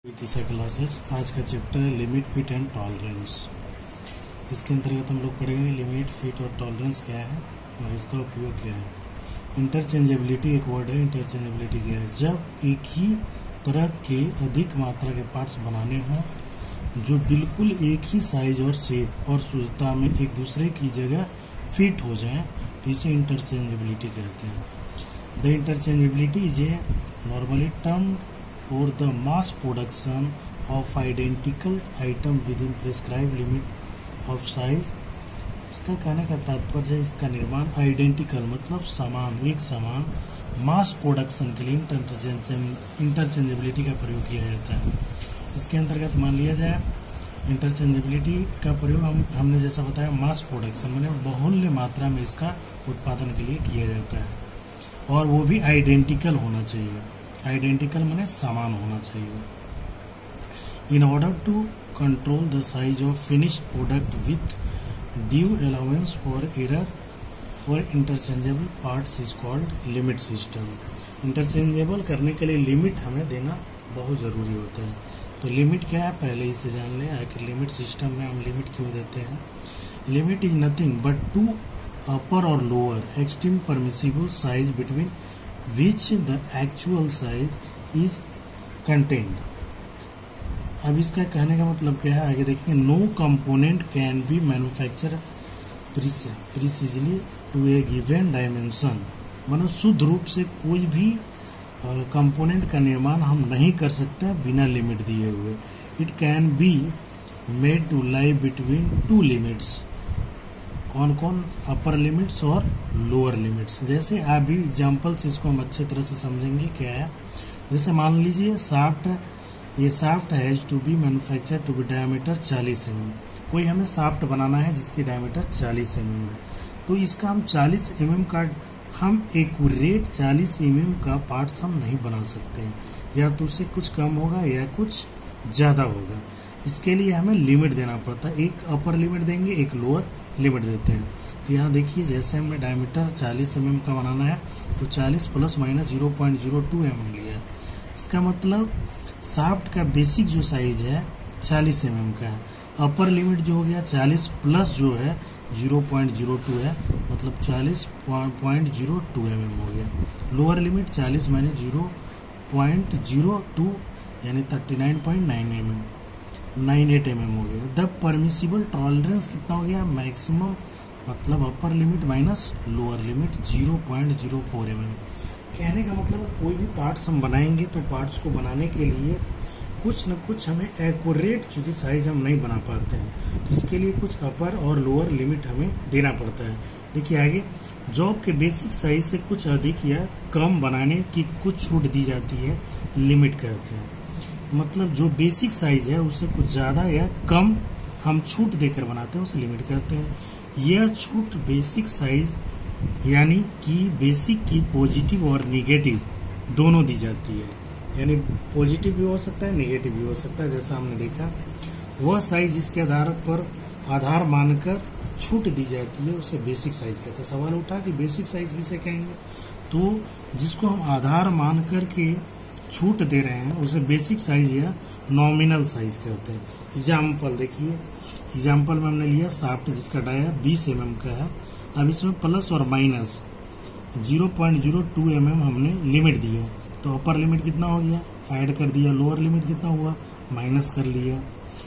तीसरा क्लासेज आज का चैप्टर है लिमिट, फिट एंड टॉलरेंस। इसके अंतर्गत हम लोग पढ़ेंगे लिमिट, फिट और टॉलरेंस क्या है और इसका उपयोग क्या है। इंटरचेंजेबिलिटी एक वर्ड है। इंटरचेंजेबिलिटी क्या है? जब एक ही तरह के अधिक मात्रा के पार्ट्स बनाने हों जो बिल्कुल एक ही साइज और शेप और शुद्धता में एक दूसरे की जगह फिट हो जाएं तो इसे इंटरचेंजेबिलिटी कहते हैं। The interchangeability is a normally term for the mass production of identical item within prescribed limit of size। इसका कहने का तात्पर्य है इसका निर्माण आइडेंटिकल मतलब समान, एक समान मास प्रोडक्शन के लिए इंटरचेंजेबिलिटी का प्रयोग किया जाता है। इसके अंतर्गत मान लिया जाए इंटरचेंजेबिलिटी का प्रयोग हमने जैसा बताया मास प्रोडक्शन मैंने बहुल्य मात्रा में इसका उत्पादन के लिए किया जाता है और वो भी आइडेंटिकल होना चाहिए। आइडेंटिकल माने समान होना चाहिए। In order to control the size of finished product with due allowance for error for interchangeable parts is called limit system. Interchangeable करने के लिए लिमिट हमें देना बहुत जरूरी होता है। तो लिमिट क्या है पहले इसे जान लें। आखिर लिमिट सिस्टम में हम लिमिट क्यों देते हैं? Limit is nothing but two upper और lower extreme permissible size between which the actual size is contained। अब इसका कहने का मतलब क्या है आगे देखिए। No component can be manufacture precisely to a given dimension. मतलब शुद्ध रूप से कोई भी कंपोनेंट का निर्माण हम नहीं कर सकते बिना लिमिट दिए हुए। It can be made to lie between two limits. कौन कौन? अपर लिमिट्स और लोअर लिमिट्स। जैसे अभी एग्जांपल से इसको हम अच्छे तरह से समझेंगे क्या है। जैसे मान लीजिए ये shaft has to be manufacture to be diameter 40 mm। कोई हमें शाफ्ट बनाना है जिसकी डायमीटर 40 mm है, तो इसका हम 40 mm का हम एक्यूरेट 40 mm का पार्ट्स हम नहीं बना सकते हैं, या तो उससे कुछ कम होगा या कुछ ज्यादा होगा। इसके लिए हमें लिमिट देना पड़ता है। एक अपर लिमिट देंगे, एक लोअर लिमिट देते हैं। तो यहाँ देखिए जैसे हमें डायमीटर 40 mm का बनाना है तो 40 प्लस माइनस 0.02 mm लिया है। इसका मतलब शाफ्ट का बेसिक जो साइज है 40 mm का है। अपर लिमिट जो हो गया 40 प्लस जो है 0.02 है, मतलब 40.02 mm हो गया। लोअर लिमिट 40 माइनस 0.02 यानी 39.98 mm हो गया। द परमिसिबल टॉलरेंस कितना हो गया? मैक्सिमम मतलब upper limit minus lower limit 0.04 mm। कहने का मतलब कोई भी पार्ट्स हम बनाएंगे तो पार्ट्स को बनाने के लिए कुछ न कुछ हमें एक्यूरेट चूंकि साइज हम नहीं बना पाते हैं तो इसके लिए कुछ अपर और लोअर लिमिट हमें देना पड़ता है। देखिए आगे, जॉब के बेसिक साइज से कुछ अधिक या कम बनाने की कुछ छूट दी जाती है, लिमिट कहते हैं। मतलब जो बेसिक साइज है उससे कुछ ज्यादा या कम हम छूट देकर बनाते हैं उसे लिमिट कहते हैं। यह छूट बेसिक साइज यानी कि बेसिक की पॉजिटिव और निगेटिव दोनों दी जाती है, यानी पॉजिटिव भी हो सकता है नेगेटिव भी हो सकता है। जैसा हमने देखा वह साइज जिसके आधार मानकर छूट दी जाती है उसे बेसिक साइज कहते हैं। सवाल उठा कि बेसिक साइज किसे कहेंगे? तो जिसको हम आधार मान करके छूट दे रहे हैं उसे बेसिक साइज या नॉमिनल साइज कहते हैं। एग्जाम्पल देखिए, एग्जाम्पल में हमने लिया शाफ्ट जिसका डाया 20 mm का है। अब इसमें प्लस और माइनस 0.02 mm हमने लिमिट दी है, तो अपर लिमिट कितना हो गया? ऐड कर दिया। लोअर लिमिट कितना हुआ? माइनस कर लिया।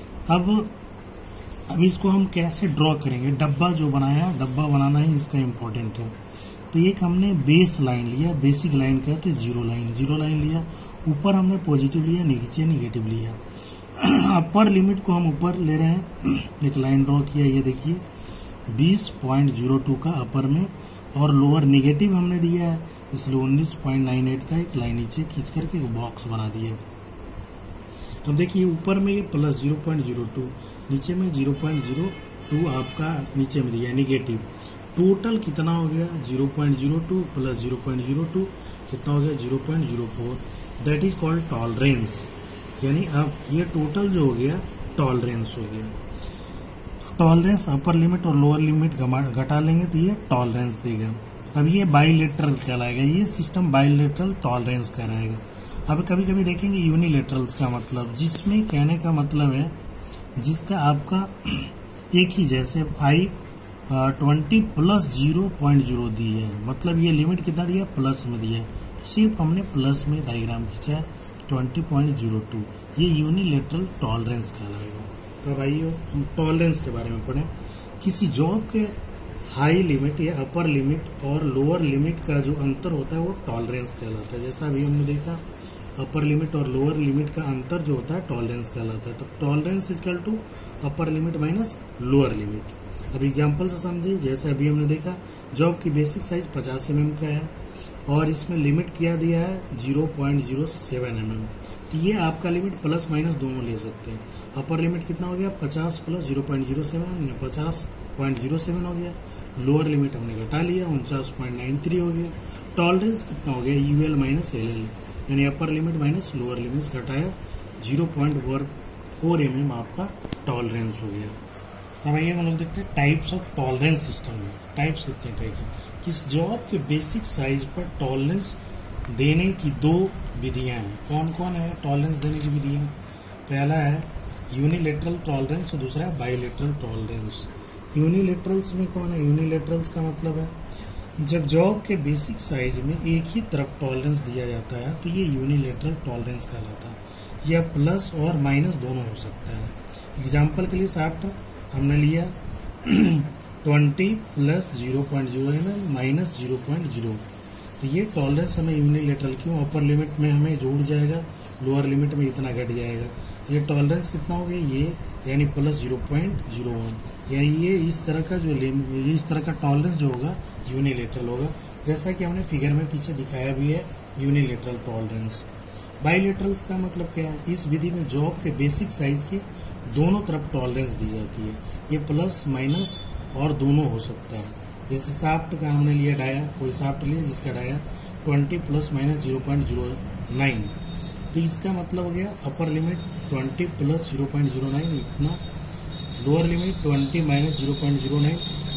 अब इसको हम कैसे ड्रॉ करेंगे? डब्बा जो बनाया, डब्बा बनाना ही इसका इम्पोर्टेंट है। तो एक हमने बेस लाइन लिया, बेसिक लाइन कहते हैं जीरो लाइन लिया। ऊपर हमने पॉजिटिव लिया, नीचे निगेटिव लिया। अपर लिमिट को हम ऊपर ले रहे हैं, एक लाइन ड्रॉ किया, ये देखिए 20.02 का अपर में, और लोअर निगेटिव हमने दिया है इसलिए 19.98 का एक लाइन नीचे खींच करके एक बॉक्स बना दिया। अब देखिए ऊपर में ये प्लस 0.02, नीचे में 0.02 आपका नीचे में दिया निगेटिव। टोटल कितना हो गया? 0.02 प्लस 0.02 कितना हो गया? 0.04। That is called tolerance. यानी अब ये टोटल जो हो गया टॉलरेंस हो गया। टॉलरेंस अपर लिमिट और लोअर लिमिट घटा लेंगे तो ये टॉलरेंस देगा। अब ये बाइलेटरल कहलाएगा, ये सिस्टम बाइलेटरल टॉलरेंस कहलाएगा। अब कभी कभी देखेंगे यूनिलेटरल्स का मतलब, जिसमें कहने का मतलब है जिसका आपका एक ही जैसे I 20 प्लस 0.0 दी है, मतलब ये लिमिट कितना दिया है, प्लस में दिया है, तो सिर्फ हमने प्लस में डायग्राम खींचा है 20.02, ये यूनिलेटरल टॉलरेंस कहलाएगा। तो अब आइए हम टॉलरेंस के बारे में पढ़ें। किसी जॉब के हाई लिमिट या अपर लिमिट और लोअर लिमिट का जो अंतर होता है वो टॉलरेंस कहलाता है। जैसा अभी हमने देखा अपर लिमिट और लोअर लिमिट का अंतर जो होता है टॉलरेंस कहलाता है। तो tolerance equal to upper limit minus lower limit. अब एग्जांपल से समझिए, जैसे अभी हमने देखा जॉब की बेसिक साइज 50 mm का है और इसमें लिमिट किया दिया है 0.07 mm। तो ये आपका लिमिट प्लस माइनस दोनों ले सकते हैं। अपर लिमिट कितना हो गया 50 प्लस 0.07 या 50.07 हो गया। लोअर लिमिट हमने घटा लिया 49.93 हो गया। टॉलरेंस कितना हो गया UL माइनस LL, यानी upper limit minus lower limit घटाया 0.4 mm आपका टॉलरेंस हो गया। अब आइए हम लोग देखते हैं टाइप्स ऑफ टॉलरेंस सिस्टम में। टाइप्स कितने टाइप है। किस जॉब के बेसिक साइज पर टॉलरेंस देने की दो विधियां हैं। कौन कौन है टॉलरेंस देने की विधियां? पहला है यूनिलेटरल टॉलरेंस और दूसरा है बाइलेटरल टॉलरेंस। यूनिलेटरल्स में कौन है? यूनिलेटरल्स का मतलब है जब जॉब के बेसिक साइज में एक ही तरफ टॉलरेंस दिया जाता है तो ये यूनिलेटरल टॉलरेंस कहलाता है। यह प्लस और माइनस दोनों हो सकता है। एग्जाम्पल के लिए शाफ्ट हमने लिया 20 प्लस 0.0 mm माइनस 0.0, तो ये टॉलरेंस हमें यूनिलेटरल क्यों, अपर लिमिट में हमें जुड़ जाएगा, लोअर लिमिट में इतना घट जाएगा। ये टॉलरेंस कितना हो गया ये, यानी प्लस 0.01, यानी ये इस तरह का जो इस तरह का टॉलरेंस जो होगा यूनिलेटरल होगा, जैसा कि हमने फिगर में पीछे दिखाया भी है यूनिलेटरल टॉलरेंस। बाइलेटरल्स का मतलब क्या है? इस विधि में जॉब के बेसिक साइज के दोनों तरफ टॉलरेंस दी जाती है। ये प्लस माइनस और दोनों हो सकता है। जैसे शाफ्ट का हमने लिया डाया, कोई शाफ्ट लिया जिसका डाया 20 प्लस माइनस 0.09, तो इसका मतलब हो गया अपर लिमिट 20 प्लस 0.09 इतना, लोअर लिमिट 20 माइनस 0.09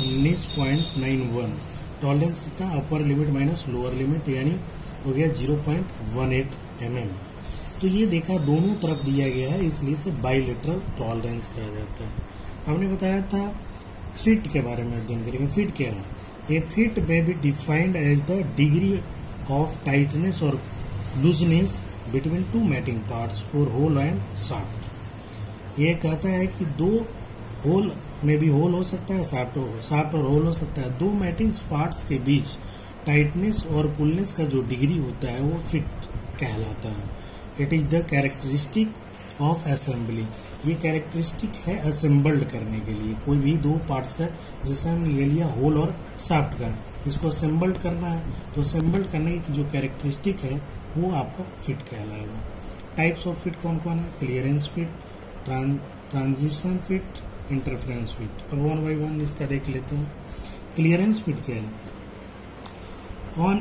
19.91। टॉलरेंस कितना? Upper limit minus lower limit, यानी हो गया 0.18 mm। तो ये देखा दोनों तरफ दिया गया है, इसलिए से बाइलेटरल टॉलरेंस कहा जाता है। हमने बताया था फिट के बारे में अध्ययन करेंगे। फिट क्या है? A fit may be defined as the degree of tightness और looseness between two mating parts for hole and shaft. ये कहता है कि दो होल में भी होल हो सकता है, शाफ्ट और होल हो सकता है। दो मैटिंग पार्ट्स के बीच टाइटनेस और कूलनेस का जो डिग्री होता है वो फिट कहलाता है। It is the characteristic of assembly. ये कैरेक्टरिस्टिक है असेंबल्ड करने के लिए। कोई भी दो पार्ट्स का, जैसे हमने ले लिया होल और शाफ्ट का, इसको असेंबल्ड करना है तो असेंबल्ड करने की जो कैरेक्टरिस्टिक है वो आपका फिट कहलाएगा। टाइप्स ऑफ फिट कौन कौन है? Clearance fit, transition fit, interference fit. अब वन बाई वन इसका देख लेते हैं। क्लियरेंस फिट क्या है? On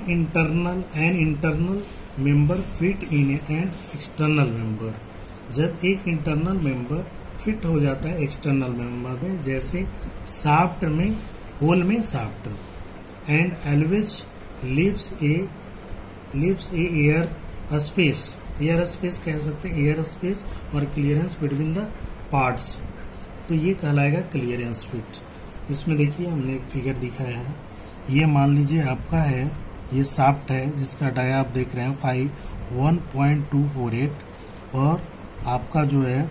internal member fit in an external member. जब एक इंटरनल मेंबर फिट हो जाता है एक्सटर्नल मेंबर में, जैसे शाफ्ट में होल में shaft, and always lives a air space कह सकते हैं, एयर स्पेस और क्लियरेंस बिटवीन द पार्ट्स, तो ये कहलाएगा क्लियरेंस फिट। इसमें देखिए हमने एक फिगर दिखाया है, ये मान लीजिए आपका है, ये शाफ्ट है जिसका डाया आप देख रहे हैं 1.248 और आपका जो है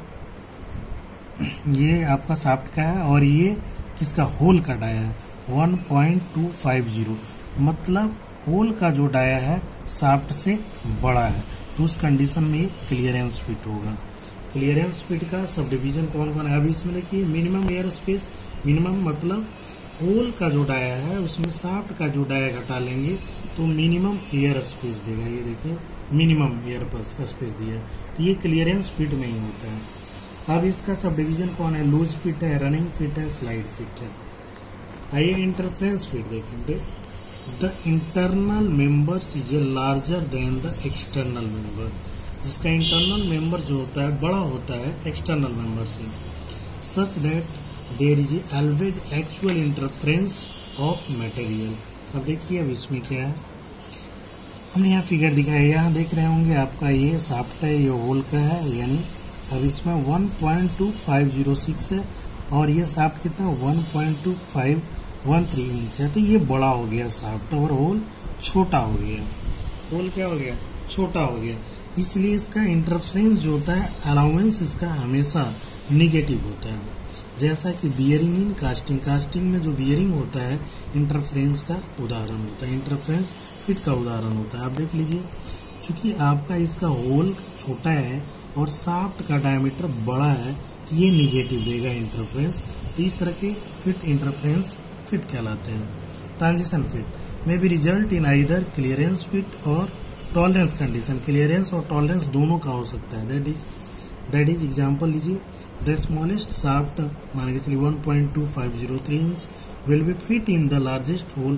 ये आपका शाफ्ट का है और ये किसका, होल का डाया है 1.250, मतलब होल का जो डाया है शाफ्ट से बड़ा है, तो उस कंडीशन में क्लियरेंस फिट होगा। क्लियरेंस फिट का सब डिवीजन कौन कौन है? अभी इसमें देखिए मिनिमम एयर स्पेस, मिनिमम मतलब होल का जो डाया है उसमें शाफ्ट का जो डाया घटा लेंगे तो मिनिमम एयर स्पेस देगा। ये देखिए मिनिमम एयर स्पेस दिया है, तो ये क्लियरेंस फिट में ही होता है। अब इसका सब डिवीजन कौन है? लूज फिट है, रनिंग फिट है, स्लाइड फिट है। आइए इंटरफेरेंस फिट देखेंगे। The internal members is a larger than the external member. जिसका इंटरनल मेंबर जो होता है बड़ा होता है एक्सटर्नल मेंबर से, such that there is always actual interference of material. अब देखिए अब इसमें क्या है, हमने यहाँ फिगर दिखाया है, यहाँ देख रहे होंगे आपका ये शाफ्ट है, ये होल का है, यानी अब इसमें 1.2506 है और ये शाफ्ट कितना 1.2513 इंच है। तो ये बड़ा हो गया शाफ्ट और होल छोटा हो गया। होल क्या हो गया? छोटा हो गया। इसलिए इसका इंटरफेरेंस जो होता है, अलाउंस इसका हमेशा निगेटिव होता है। जैसा कि बियरिंग इन कास्टिंग, कास्टिंग में जो बियरिंग होता है इंटरफेरेंस का उदाहरण होता है, इंटरफेरेंस फिट का उदाहरण होता है। आप देख लीजिए, चूंकि आपका इसका होल छोटा है और शाफ्ट का डायमीटर बड़ा है तो ये निगेटिव देगा इंटरफेरेंस। तो इस तरह के फिट इंटरफेरेंस फिट कहलाते हैं। ट्रांजिशन फिट में भी result in either clearance fit और टॉलरेंस कंडीशन। क्लियरेंस और टॉलरेंस दोनों का हो सकता है। दैट इज एग्जाम्पल लीजिए, द स्मॉलेस्ट शाफ्ट मान के चलिए 1.2503 inch will be fit in the largest hole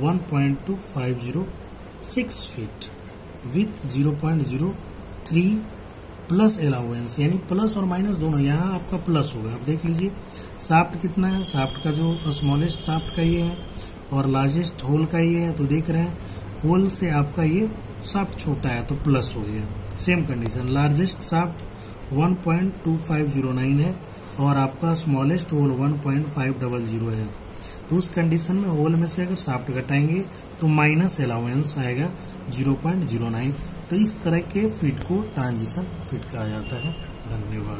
1.2506 feet with 0.03 plus allowance, यानी प्लस और माइनस दोनों। यहाँ आपका प्लस होगा। आप देख लीजिए शाफ्ट कितना है, शाफ्ट का जो स्मॉलेस्ट शाफ्ट का ये है और लार्जेस्ट होल का ये है। तो देख रहे हैं होल से आपका ये शाफ्ट छोटा है तो प्लस हो गया। सेम कंडीशन, लार्जेस्ट शाफ्ट 1.2509 है और आपका स्मॉलेस्ट होल 1.500 है। तो उस कंडीशन में होल में से अगर शाफ्ट घटाएंगे तो माइनस अलाउंस आएगा 0.09। तो इस तरह के फिट को ट्रांजिशन फिट कहा जाता है। धन्यवाद।